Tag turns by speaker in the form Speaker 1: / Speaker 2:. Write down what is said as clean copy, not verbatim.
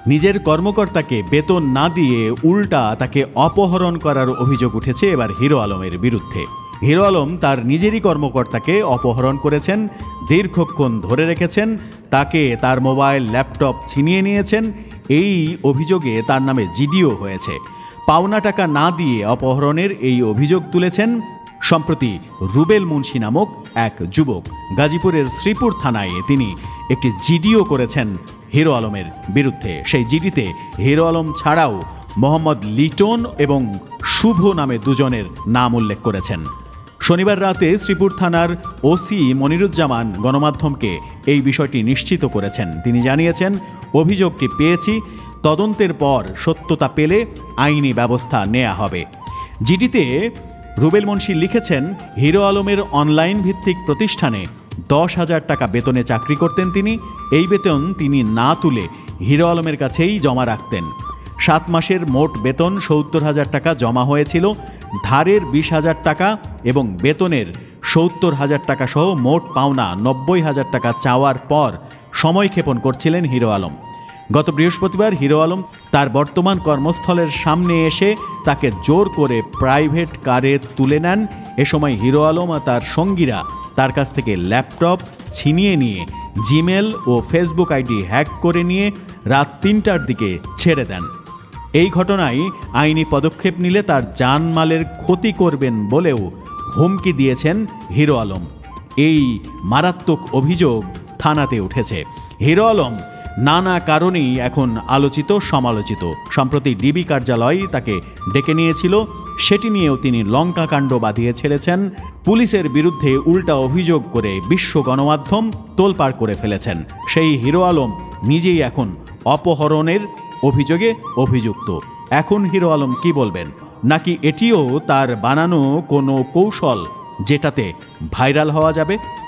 Speaker 1: নিজের কর্মকর্তাকে বেতন না দিয়ে উল্টা তাকে অপহরণ করার অভিযোগ উঠেছে এবার হিরো আলমের বিরুদ্ধে। হিরো আলম তার নিজেরই কর্মকর্তাকে অপহরণ করেছেন, দীর্ঘক্ষণ ধরে রেখেছেন, তাকে তার মোবাইল ল্যাপটপ ছিনিয়ে নিয়েছেন। এই অভিযোগে তার নামে জিডিও হয়েছে। পাওনা টাকা না দিয়ে অপহরণের এই অভিযোগ তুলেছেন সম্প্রতি রুবেল মুন্সি নামক এক যুবক। গাজীপুরের শ্রীপুর থানায় তিনি একটি জিডিও করেছেন হিরো আলমের বিরুদ্ধে। সেই জিডিতে হিরো আলম ছাড়াও মোহাম্মদ লিটন এবং শুভ নামে দুজনের নাম উল্লেখ করেছেন। শনিবার রাতে শ্রীপুর থানার ওসি মনিরুজ্জামান গণমাধ্যমকে এই বিষয়টি নিশ্চিত করেছেন। তিনি জানিয়েছেন, অভিযোগটি পেয়েছি, তদন্তের পর সত্যতা পেলে আইনি ব্যবস্থা নেওয়া হবে। জিডিতে রুবেল মুন্সি লিখেছেন, হিরো আলমের অনলাইন ভিত্তিক প্রতিষ্ঠানে 10,000 টাকা বেতনে চাকরি করতেন তিনি। এই বেতন তিনি না তুলে হিরো আলমের কাছেই জমা রাখতেন। 7 মাসের মোট বেতন 70,000 টাকা জমা হয়েছিল। ধারের 20,000 টাকা এবং বেতনের 70,000 টাকা সহ মোট পাওনা 90,000 টাকা চাওয়ার পর সময়ক্ষেপণ করছিলেন হিরো আলম। গত বৃহস্পতিবার হিরো আলম তার বর্তমান কর্মস্থলের সামনে এসে তাকে জোর করে প্রাইভেট কারে তুলে নেন। এ সময় হিরো আলম আর তার সঙ্গীরা তার কাছ থেকে ল্যাপটপ ছিনিয়ে নিয়ে জিমেল ও ফেসবুক আইডি হ্যাক করে নিয়ে রাত 3টার দিকে ছেড়ে দেন। এই ঘটনায় আইনি পদক্ষেপ নিলে তার জানমালের ক্ষতি করবেন বলেও হুমকি দিয়েছেন হিরো আলম। এই মারাত্মক অভিযোগ থানাতে উঠেছে। হিরো আলম নানা কারণেই এখন আলোচিত সমালোচিত। সম্প্রতি ডিবি কার্যালয় তাকে ডেকে নিয়েছিল, সেটি নিয়েও তিনি লঙ্কাকাণ্ড বাঁধিয়ে ছেড়েছেন। পুলিশের বিরুদ্ধে উল্টা অভিযোগ করে বিশ্ব গণমাধ্যম তোলপাড় করে ফেলেছেন। সেই হিরো আলম নিজেই এখন অপহরণের অভিযোগে অভিযুক্ত। এখন হিরো আলম কি বলবেন? নাকি এটিও তার বানানো কোনো কৌশল যেটাতে ভাইরাল হওয়া যাবে?